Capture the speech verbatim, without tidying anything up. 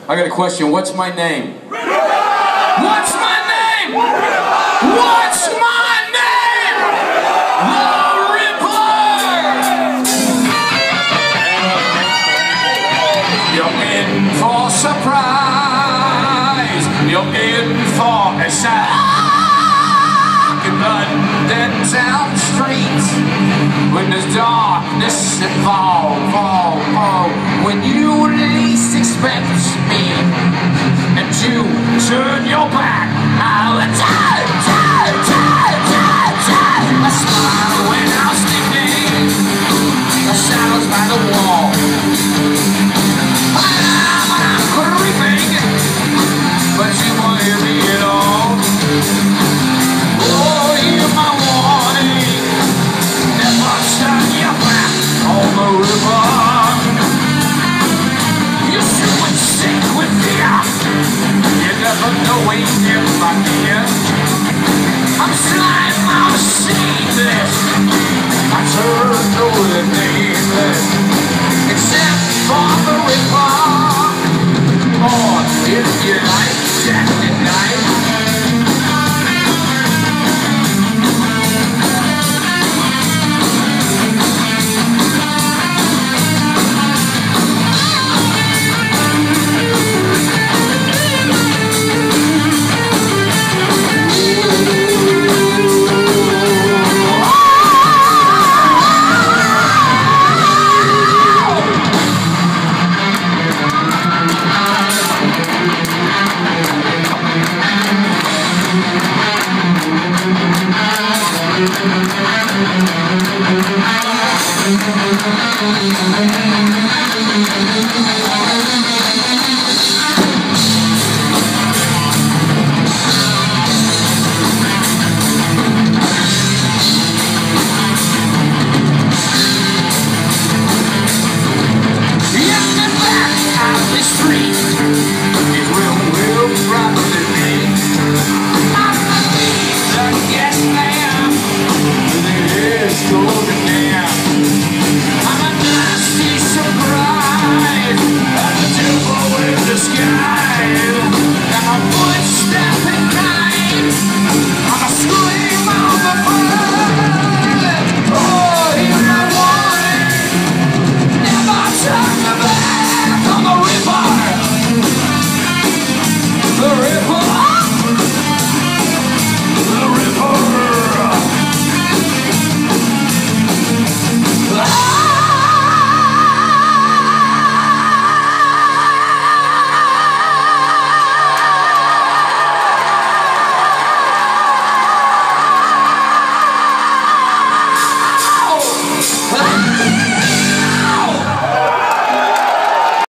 I got a question. What's my name? What's my name? What's my name? The Ripper! You're in for surprise. You're in for a shock in London town streets. When there's darkness and fall, fall, fall. When you least expect me, and you turn your back, I'll attack, attack, attack, attack, attack. I smile when I'm sleeping, the shadows by the wall. I am when I'm creeping, but you won't hear me at all. Oh, you're my warning, never turn your back on the river. You should stick with fear. You never know when you're my dear. I'm sliding out of seamless. I turn to the nameless, except for the river. Or if you like.